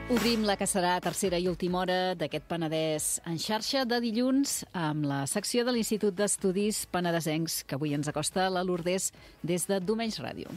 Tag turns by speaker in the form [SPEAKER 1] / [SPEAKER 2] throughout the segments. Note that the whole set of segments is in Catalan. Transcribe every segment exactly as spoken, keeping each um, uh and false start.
[SPEAKER 1] Obrim la que serà tercera i última hora d'aquest Penedès en xarxa de dilluns amb la secció de l'Institut d'Estudis Penedesencs, que avui ens acosta a la Lourdes des de Domenys Ràdio.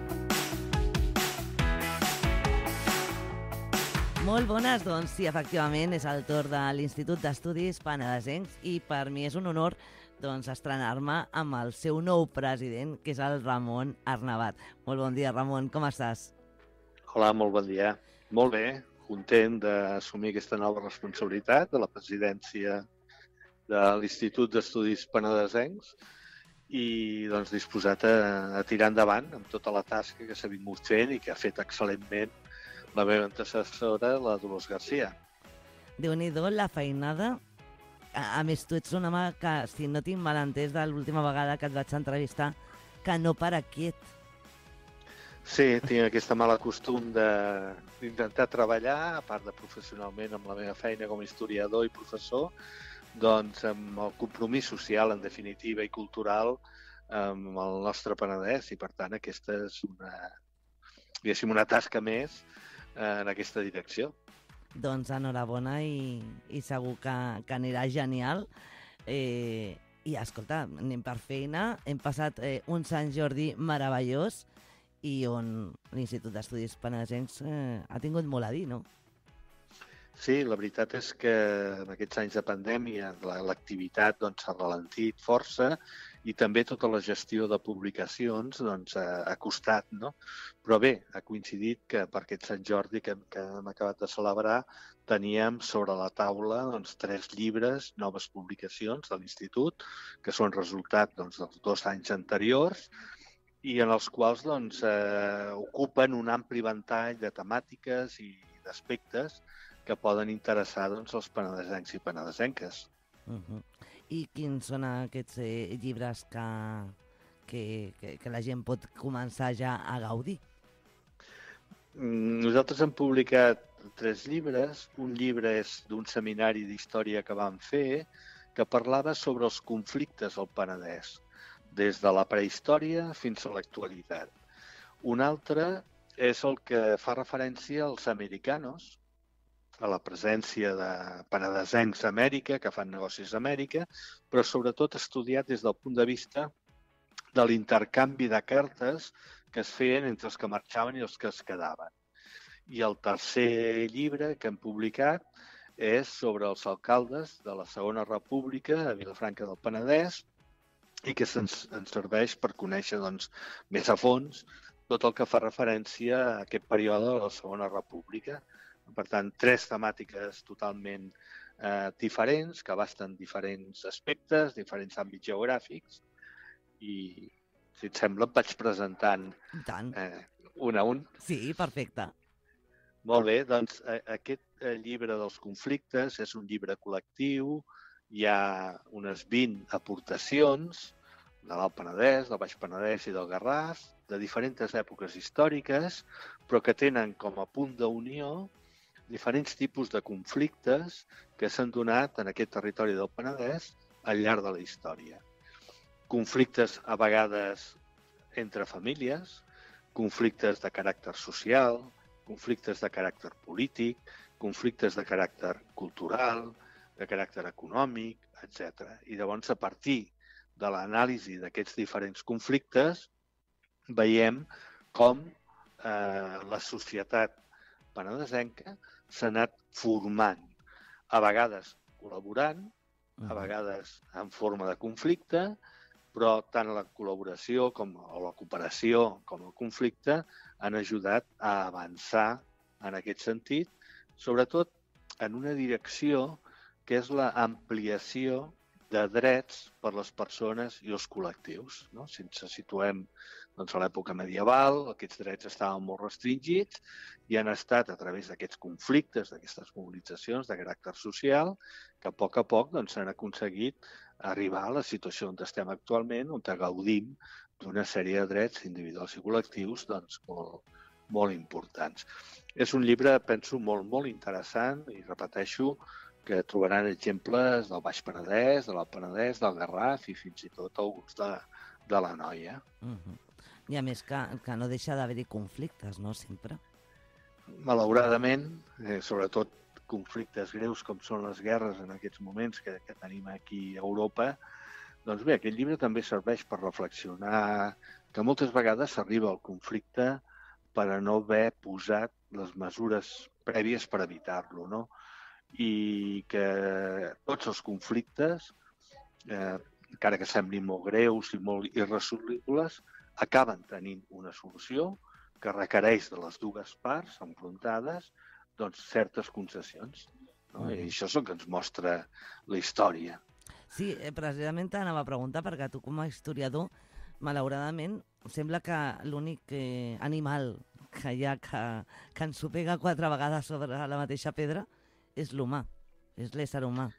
[SPEAKER 2] Molt bones, doncs sí, efectivament, és el torn de l'Institut d'Estudis Penedesencs i per mi és un honor doncs, estrenar-me amb el seu nou president, que és el Ramon Arnabat. Molt bon dia, Ramon, com estàs?
[SPEAKER 3] Hola, molt bon dia. Molt bé, content d'assumir aquesta nova responsabilitat de la presidència de l'Institut d'Estudis Penedesencs i doncs, disposat a, a tirar endavant amb tota la tasca que s'ha vingut fent i que ha fet excel·lentment la meva antecessora, la Dolors Garcia.
[SPEAKER 2] Déu-n'hi-do la feinada. A, a més, tu ets un home que, si no tinc mal entès de l'última vegada que et vaig entrevistar, que no para quiet.
[SPEAKER 3] Sí, tinc aquest mal costum d'intentar treballar, a part de professionalment amb la meva feina com a historiador i professor, doncs amb el compromís social, en definitiva, i cultural amb el nostre Penedès, i per tant aquesta és una, diguéssim, una tasca més en aquesta direcció.
[SPEAKER 2] Doncs enhorabona i, i segur que, que anirà genial. Eh, I escolta, anem per feina, hem passat eh, un Sant Jordi meravellós i on l'Institut d'Estudis Penedesencs eh, ha tingut molt a dir, no?
[SPEAKER 3] Sí, la veritat és que en aquests anys de pandèmia l'activitat doncs, s'ha ralentit força i també tota la gestió de publicacions doncs, ha, ha costat, no? Però bé, ha coincidit que per aquest Sant Jordi que, que hem acabat de celebrar teníem sobre la taula doncs, tres llibres, noves publicacions de l'Institut, que són resultat doncs, dels dos anys anteriors, i en els quals doncs, eh, ocupen un ampli ventall de temàtiques i d'aspectes que poden interessar doncs, els penedesencs i penedesenques.
[SPEAKER 2] Uh-huh. I quins són aquests eh, llibres que, que, que, que la gent pot començar ja a gaudir?
[SPEAKER 3] Nosaltres hem publicat tres llibres. Un llibre és d'un seminari d'història que vam fer que parlava sobre els conflictes al Penedès, des de la prehistòria fins a l'actualitat. Un altre és el que fa referència als americanos, a la presència de penedesencs a Amèrica, que fan negocis a Amèrica, però sobretot estudiat des del punt de vista de l'intercanvi de cartes que es feien entre els que marxaven i els que es quedaven. I el tercer llibre que hem publicat és sobre els alcaldes de la Segona República a Vilafranca del Penedès, i que ens, ens serveix per conèixer doncs, més a fons tot el que fa referència a aquest període de la Segona República. Per tant, tres temàtiques totalment eh, diferents, que abasten diferents aspectes, diferents àmbits geogràfics, i, si et sembla, em vaig presentant eh, un a un.
[SPEAKER 2] Sí, perfecte.
[SPEAKER 3] Molt bé, doncs eh, aquest eh, llibre dels conflictes és un llibre col·lectiu. Hi ha unes vint aportacions de l'Alt Penedès, del Baix Penedès i del Garraf, de diferents èpoques històriques, però que tenen com a punt d'unió diferents tipus de conflictes que s'han donat en aquest territori del Penedès al llarg de la història. Conflictes a vegades entre famílies, conflictes de caràcter social, conflictes de caràcter polític, conflictes de caràcter cultural, de caràcter econòmic, etcètera. I llavors, a partir de l'anàlisi d'aquests diferents conflictes, veiem com eh, la societat penedesenca s'ha anat formant, a vegades col·laborant, a vegades en forma de conflicte, però tant la col·laboració com o la cooperació com el conflicte han ajudat a avançar en aquest sentit, sobretot en una direcció que és l'ampliació de drets per les persones i els col·lectius. No? Si ens situem doncs, a l'època medieval, aquests drets estaven molt restringits i han estat a través d'aquests conflictes, d'aquestes mobilitzacions de caràcter social, que a poc a poc doncs, s'han aconseguit arribar a la situació on estem actualment, on gaudim d'una sèrie de drets individuals i col·lectius doncs, molt, molt importants. És un llibre, penso, molt, molt interessant i repeteixo que trobaran exemples del Baix Penedès, de l'Alt Penedès, del Garraf i fins i tot alguns de, de la Noia.
[SPEAKER 2] Uh-huh. I a més que, que no deixa d'haver-hi conflictes, no?, sempre.
[SPEAKER 3] malauradament, eh, sobretot conflictes greus com són les guerres en aquests moments que, que tenim aquí a Europa, doncs bé, aquest llibre també serveix per reflexionar que moltes vegades s'arriba al conflicte per a no haver posat les mesures prèvies per evitar-lo, no? I que tots els conflictes, eh, encara que semblin molt greus i molt irresolubles, acaben tenint una solució que requereix de les dues parts enfrontades doncs, certes concessions. No? I això és el que ens mostra la història.
[SPEAKER 2] Sí, eh, precisament t'anava a preguntar, perquè tu com a historiador, malauradament, sembla que l'únic eh, animal que hi ha que, que ens ho pega quatre vegades sobre la mateixa pedra és l'humà, és l'ésser humà.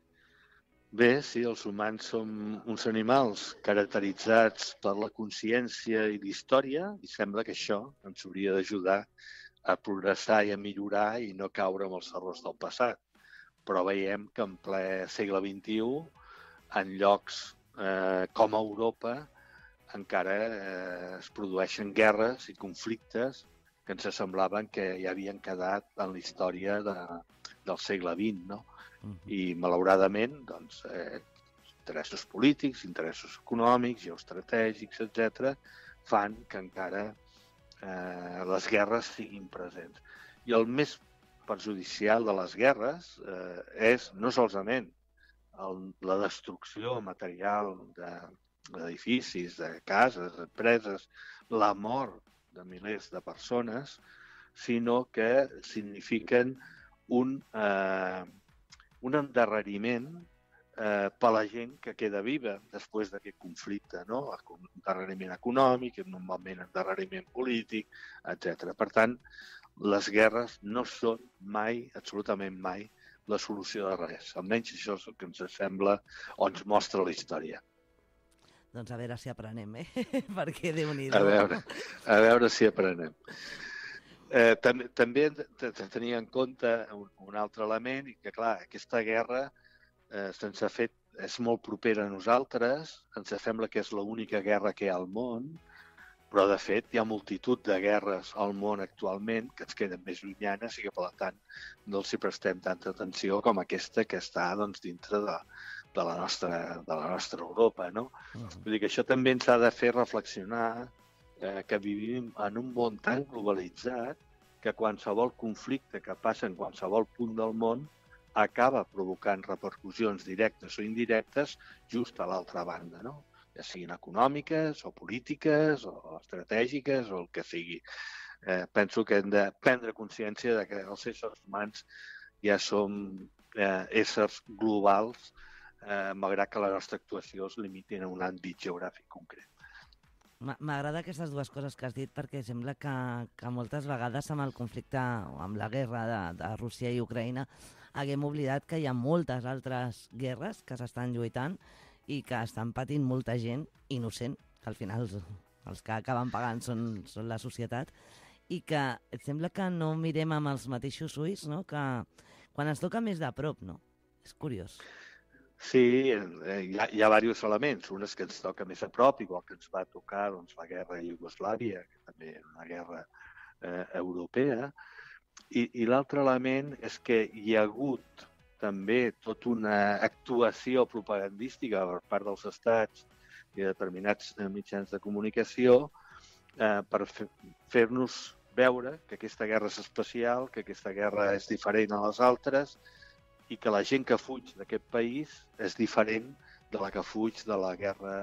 [SPEAKER 3] Bé, sí, els humans som uns animals caracteritzats per la consciència i la història i sembla que això ens hauria d'ajudar a progressar i a millorar i no caure en els errors del passat. Però veiem que en ple segle vint-i-u, en llocs eh, com a Europa, encara eh, es produeixen guerres i conflictes que ens semblaven que ja havien quedat en la història de, del segle vint, no? I, malauradament, doncs, eh, interessos polítics, interessos econòmics, geoestratègics, etcètera, fan que encara eh, les guerres siguin presents. I el més perjudicial de les guerres eh, és no solament el, la destrucció material d'edificis, de, de cases, d'empreses, la mort de milers de persones, sinó que signifiquen un... Eh, un endarreriment eh, per a la gent que queda viva després d'aquest conflicte, no? Un endarreriment econòmic, normalment endarreriment polític, etcètera. Per tant, les guerres no són mai, absolutament mai, la solució de res. Almenys això és el que ens sembla o ens mostra la història.
[SPEAKER 2] Doncs a veure si aprenem, eh? Perquè Déu-n'hi-do.
[SPEAKER 3] A veure, a veure si aprenem. Eh, també, també hem de tenir en compte un, un altre element, i que, clar, aquesta guerra eh, se'ns ha fet, és molt propera a nosaltres, ens sembla que és l'única guerra que hi ha al món, però, de fet, hi ha multitud de guerres al món actualment que ens queden més llunyanes i que, per tant, no els hi prestem tanta atenció com aquesta que està doncs, dintre de, de, la nostra, de la nostra Europa, no? Uh-huh. Vull dir que això també ens ha de fer reflexionar que vivim en un món tan globalitzat que qualsevol conflicte que passa en qualsevol punt del món acaba provocant repercussions directes o indirectes just a l'altra banda, no? Ja siguin econòmiques o polítiques o estratègiques o el que sigui. Eh, penso que hem de prendre consciència de que els éssers humans ja som eh, éssers globals, eh, malgrat que la nostra actuació es limiti a un àmbit geogràfic concret.
[SPEAKER 2] M'agrada aquestes dues coses que has dit perquè sembla que, que moltes vegades amb el conflicte o amb la guerra de, de Rússia i Ucraïna haguem oblidat que hi ha moltes altres guerres que s'estan lluitant i que estan patint molta gent innocent, que al final els, els que acaben pagant són, són la societat, i que et sembla que no mirem amb els mateixos ulls, no? Que quan ens toca més de prop, no? És curiós.
[SPEAKER 3] Sí, hi ha, hi ha diversos elements. Un és que ens toca més a prop, igual que ens va tocar doncs, la guerra a Iugoslàvia, que també era una guerra eh, europea. I, i l'altre element és que hi ha hagut també tota una actuació propagandística per part dels estats i de determinats mitjans de comunicació eh, per fer-nos veure que aquesta guerra és especial, que aquesta guerra és diferent a les altres, i que la gent que fuig d'aquest país és diferent de la que fuig de la guerra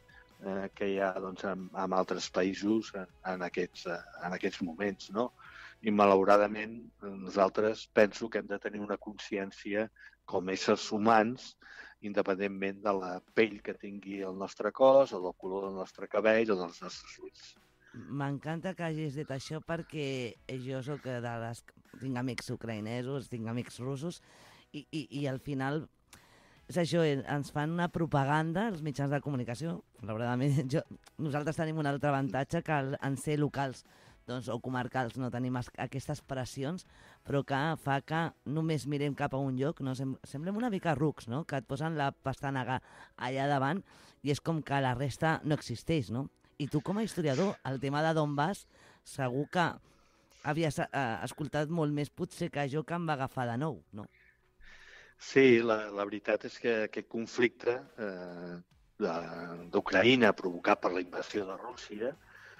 [SPEAKER 3] eh, que hi ha doncs, en, en altres països en, en, aquests, en aquests moments, no? I, malauradament, nosaltres penso que hem de tenir una consciència com a éssers humans, independentment de la pell que tingui el nostre cos, o del color del nostre cabell, o dels nostres ulls.
[SPEAKER 2] M'encanta que hagis dit això perquè jo soc de les... tinc amics ucraïnesos, tinc amics russos, I, i, i al final és això, ens fan una propaganda els mitjans de comunicació. Jo, nosaltres tenim un altre avantatge que en ser locals doncs, o comarcals no tenim aquestes pressions, però que fa que només mirem cap a un lloc, no? Sem semblem una mica rucs, no? Que et posen la pastanaga allà davant i és com que la resta no existeix, no? I tu com a historiador, el tema de d'on vas, segur que havies eh, escoltat molt més potser que jo, que em va agafar de nou, no?
[SPEAKER 3] Sí, la, la veritat és que aquest conflicte eh, d'Ucraïna provocat per la invasió de Rússia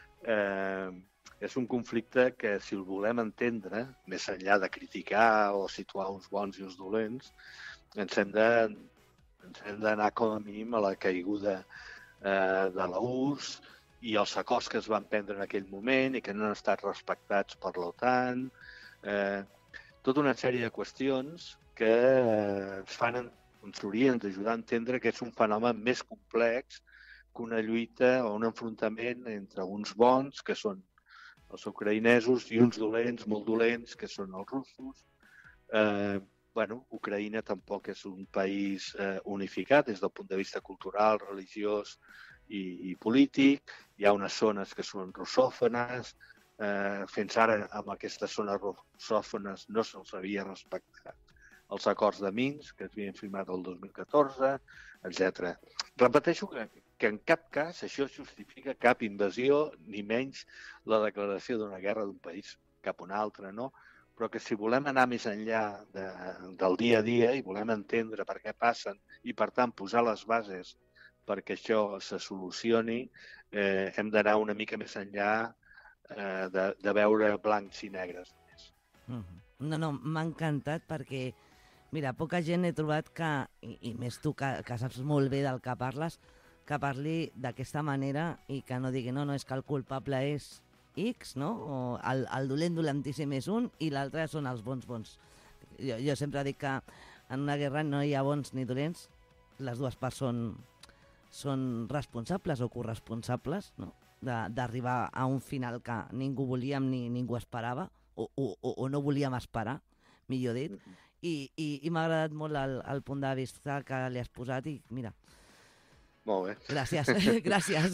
[SPEAKER 3] eh, és un conflicte que, si el volem entendre, més enllà de criticar o situar uns bons i uns dolents, ens hem de, ens hem d'anar com a mínim a la caiguda eh, de la U R S S i els acords que es van prendre en aquell moment i que no han estat respectats per l'OTAN, eh, tota una sèrie de qüestions que eh, ens fan, ens haurien d'ajudar a entendre que és un fenomen més complex que una lluita o un enfrontament entre uns bons, que són els ucraïnesos, i uns dolents, molt dolents, que són els russos. Eh, bueno, Ucraïna tampoc és un país eh, unificat des del punt de vista cultural, religiós i, i polític. Hi ha unes zones que són russòfones. Eh, fins ara, amb aquestes zones russòfones no se'ls havia respectat els acords de Minsk, que es havien firmat el dos mil catorze, etcètera. Repeteixo que, que en cap cas això justifica cap invasió, ni menys la declaració d'una guerra d'un país cap a un altre, no? Però que si volem anar més enllà de, del dia a dia i volem entendre per què passen i, per tant, posar les bases perquè això se solucioni, eh, hem d'anar una mica més enllà eh, de, de veure blancs i negres.
[SPEAKER 2] No, no, m'ha encantat perquè mira, poca gent he trobat que, i, i més tu que, que saps molt bé del que parles, que parli d'aquesta manera i que no digui, no, no, és que el culpable és X, no? O el, el dolent dolentíssim és un i l'altre són els bons bons. Jo, jo sempre dic que en una guerra no hi ha bons ni dolents, les dues parts són, són responsables o corresponsables, no? D'arribar a un final que ningú volíem ni ningú esperava, o, o, o no volíem esperar, millor dit. I, i, i m'ha agradat molt el, el punt de vista que li has posat i mira...
[SPEAKER 3] Molt bé.
[SPEAKER 2] Gràcies, gràcies.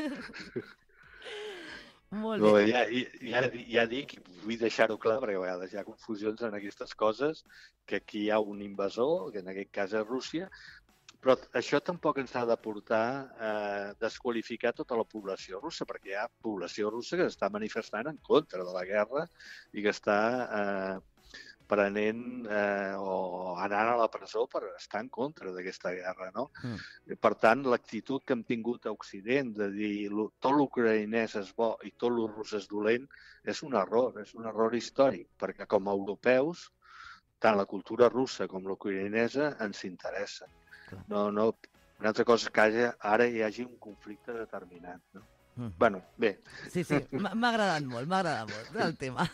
[SPEAKER 2] Molt bé.
[SPEAKER 3] Molt bé, ja, ja, ja dic, i vull deixar-ho clar, perquè a vegades hi ha confusions en aquestes coses, que aquí hi ha un invasor, que en aquest cas és Rússia, però això tampoc ens ha de portar a desqualificar tota la població russa, perquè hi ha població russa que està manifestant en contra de la guerra i que està... Eh, prenent eh, o anant a la presó per estar en contra d'aquesta guerra, no? Mm. Per tant, l'actitud que hem tingut a Occident de dir tot l'ucraïnès és bo i tot el rus és dolent és un error, és un error històric, perquè com a europeus, tant la cultura russa com l'ucraïnesa ens interessa. No, no, una altra cosa que hagi, ara hi hagi un conflicte determinat, no? Mm. Bueno, bé.
[SPEAKER 2] Sí, sí, m'ha agradat molt, m'ha agradat molt el tema.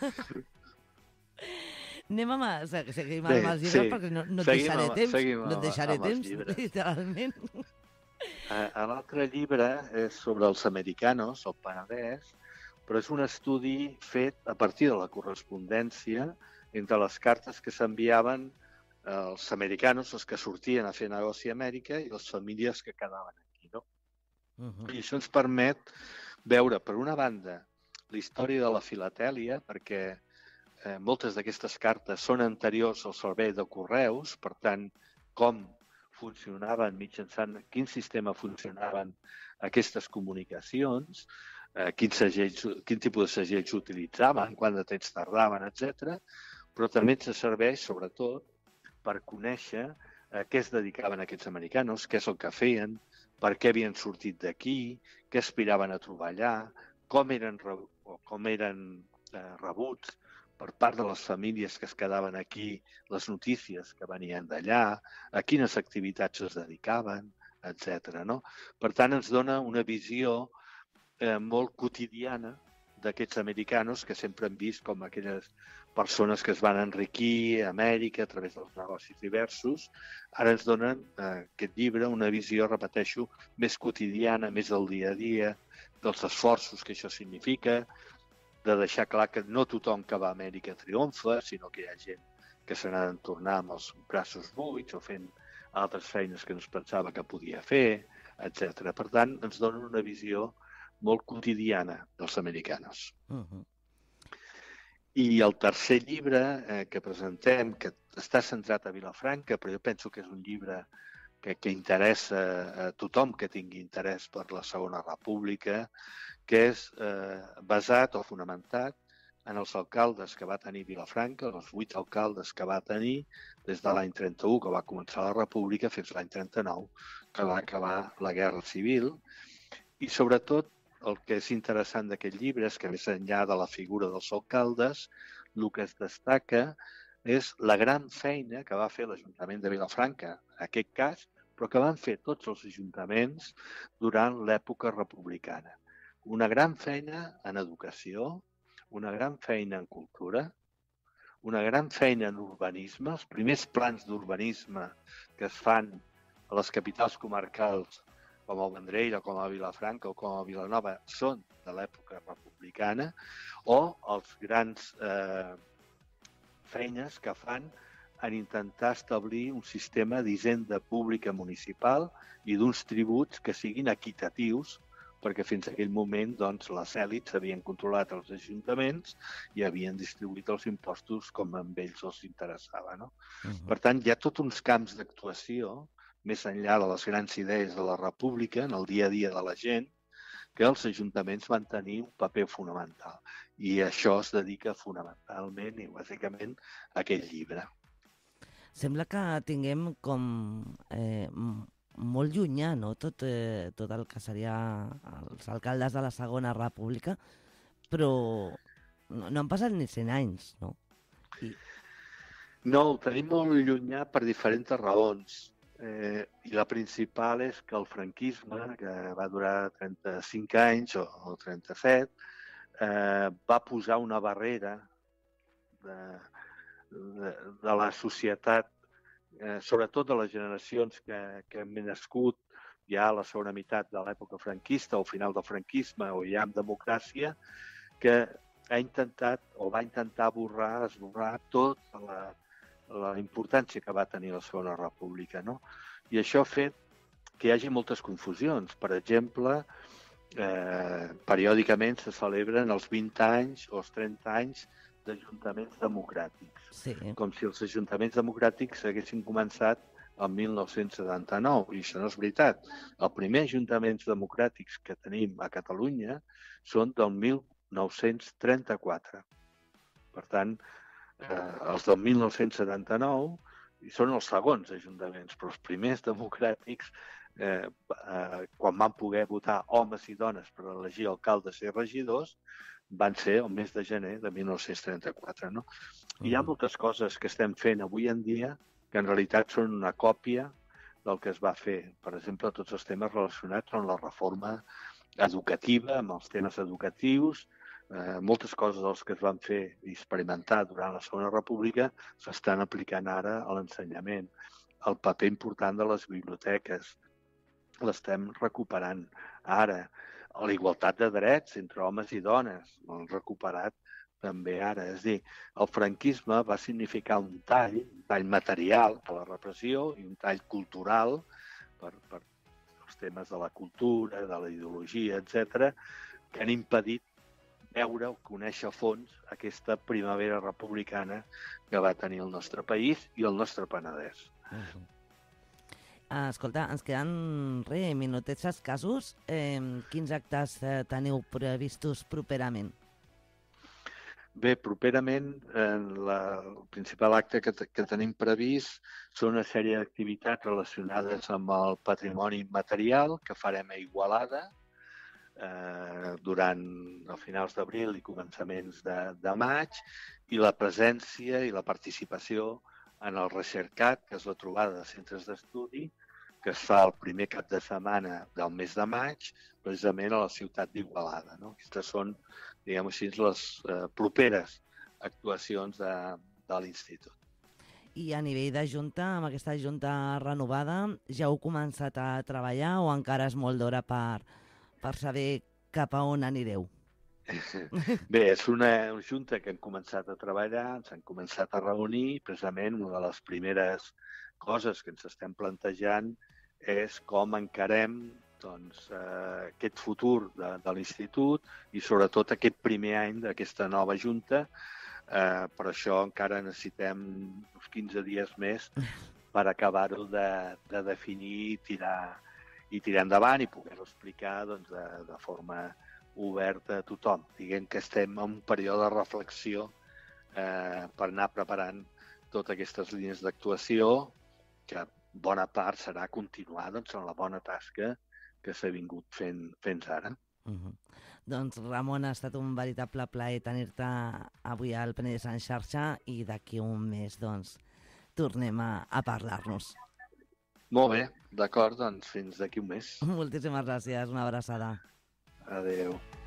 [SPEAKER 2] Anem amb, seguim amb els llibres, sí, perquè no, no et deixaré amb, temps, no et deixaré temps, literalment.
[SPEAKER 3] L'altre llibre és sobre els americanos, el Penedès, però és un estudi fet a partir de la correspondència entre les cartes que s'enviaven els americanos, els que sortien a fer negoci a Amèrica, i les famílies que quedaven aquí, no? Uh-huh. I això ens permet veure, per una banda, la història de la filatèlia, perquè Eh, moltes d'aquestes cartes són anteriors al servei de correus, per tant, com funcionaven mitjançant, quin sistema funcionaven aquestes comunicacions, eh, quin, segells, quin tipus de segells utilitzaven, quant de temps tardaven, etcètera. Però també ens serveix, sobretot, per conèixer a què es dedicaven aquests americanos, què és el que feien, per què havien sortit d'aquí, què aspiraven a trobar allà, com eren, o com eren eh, rebuts per part de les famílies que es quedaven aquí, les notícies que venien d'allà, a quines activitats es dedicaven, etcètera. No? Per tant, ens dona una visió eh, molt quotidiana d'aquests americanos que sempre hem vist com aquelles persones que es van enriquir a Amèrica a través dels negocis diversos. Ara ens donen eh, aquest llibre una visió, repeteixo, més quotidiana, més del dia a dia, dels esforços que això significa, de deixar clar que no tothom que va a Amèrica triomfa, sinó que hi ha gent que se n'ha de tornar amb els braços buits o fent altres feines que no es pensava que podia fer, etcètera. Per tant, ens donen una visió molt quotidiana dels americanos. Uh-huh. I el tercer llibre eh, que presentem, que està centrat a Vilafranca, però jo penso que és un llibre que, que interessa a tothom que tingui interès per la Segona República, que és eh, basat o fonamentat en els alcaldes que va tenir Vilafranca, els vuit alcaldes que va tenir des de l'any trenta-u, que va començar la República, fins l'any trenta-nou, que va acabar la Guerra Civil. I sobretot el que és interessant d'aquest llibre és que més enllà de la figura dels alcaldes, el que es destaca és la gran feina que va fer l'Ajuntament de Vilafranca, en aquest cas, però que van fer tots els ajuntaments durant l'època republicana. Una gran feina en educació, una gran feina en cultura, una gran feina en urbanisme. Els primers plans d'urbanisme que es fan a les capitals comarcals, com el Vendrell, o com a Vilafranca, o com a Vilanova, són de l'època republicana, o els grans eh, feines que fan en intentar establir un sistema d'hisenda pública municipal i d'uns tributs que siguin equitatius, perquè fins a aquell moment doncs, les èlits havien controlat els ajuntaments i havien distribuït els impostos com a ells els interessava. No? Uh-huh. Per tant, hi ha tots uns camps d'actuació, més enllà de les grans idees de la República, en el dia a dia de la gent, que els ajuntaments van tenir un paper fonamental. I això es dedica fonamentalment i bàsicament a aquest llibre.
[SPEAKER 2] Sembla que tinguem com eh, molt llunyà, no? Tot, eh, tot el que seria els alcaldes de la Segona República, però no, no han passat ni cent anys, no? I...
[SPEAKER 3] No, ho tenim molt llunyà per diferents raons. Eh, I la principal és que el franquisme, que va durar trenta-cinc anys o, o trenta-set, eh, va posar una barrera de, de, de la societat, eh, sobretot de les generacions que, que han nascut ja a la segona meitat de l'època franquista o final del franquisme o ja amb democràcia, que ha intentat o va intentar borrar, esborrar tota la, la importància que va tenir la Segona República, no? I això ha fet que hi hagi moltes confusions. Per exemple, eh, periòdicament se celebren els vint anys o els trenta anys d'ajuntaments democràtics.
[SPEAKER 2] Sí.
[SPEAKER 3] Com si els ajuntaments democràtics haguessin començat el mil nou-cents setanta-nou, i això no és veritat. Els primers ajuntaments democràtics que tenim a Catalunya són del mil nou-cents trenta-quatre. Per tant, eh, els del mil nou-cents setanta-nou són els segons ajuntaments, però els primers democràtics, eh, eh, quan van poder votar homes i dones per elegir alcaldes i regidors, van ser el mes de gener de mil nou-cents trenta-quatre. No? I hi ha moltes coses que estem fent avui en dia que en realitat són una còpia del que es va fer. Per exemple, tots els temes relacionats amb la reforma educativa, amb els temes educatius, eh, moltes coses dels que es van fer i experimentar durant la Segona República s'estan aplicant ara a l'ensenyament. El paper important de les biblioteques l'estem recuperant ara. La igualtat de drets entre homes i dones l'han recuperat també ara. És a dir, el franquisme va significar un tall, un tall material per la repressió i un tall cultural per, per els temes de la cultura, de la ideologia, etcètera, que han impedit veure o conèixer a fons aquesta primavera republicana que va tenir el nostre país i el nostre Penedès.
[SPEAKER 2] Uh-huh. Uh, escolta, ens queden re, minutets escassos. Eh, quins actes eh, teniu previstos properament?
[SPEAKER 3] Bé, properament eh, la, el principal acte que, que tenim previst són una sèrie d'activitats relacionades amb el patrimoni immaterial que farem a Igualada eh, durant els finals d'abril i començaments de, de maig, i la presència i la participació en el Recercat, que és la trobada de centres d'estudi, que es fa el primer cap de setmana del mes de maig, precisament a la ciutat d'Igualada. No? Aquestes són, diguem així, les eh, properes actuacions de, de l'Institut.
[SPEAKER 2] I a nivell de junta, amb aquesta junta renovada, ja heu començat a treballar o encara és molt d'hora per, per saber cap a on anireu?
[SPEAKER 3] Bé, és una junta que hem començat a treballar, ens hem començat a reunir, precisament una de les primeres coses que ens estem plantejant és com encarem doncs, eh, aquest futur de, de l'Institut i sobretot aquest primer any d'aquesta nova junta. Eh, per això encara necessitem uns quinze dies més per acabar-ho de, de definir i tirar, i tirar endavant i poder-ho explicar doncs, de, de forma obert a tothom. Diguem que estem en un període de reflexió eh, per anar preparant totes aquestes línies d'actuació, que bona part serà continuar doncs, en la bona tasca que s'ha vingut fent fins ara.
[SPEAKER 2] Uh -huh. Doncs, Ramon, ha estat un veritable plaer tenir-te avui al Penedès en xarxa i d'aquí un mes, doncs, tornem a, a parlar-nos.
[SPEAKER 3] Molt bé, d'acord, doncs fins d'aquí un mes.
[SPEAKER 2] Moltíssimes gràcies, una abraçada.
[SPEAKER 3] Adéu.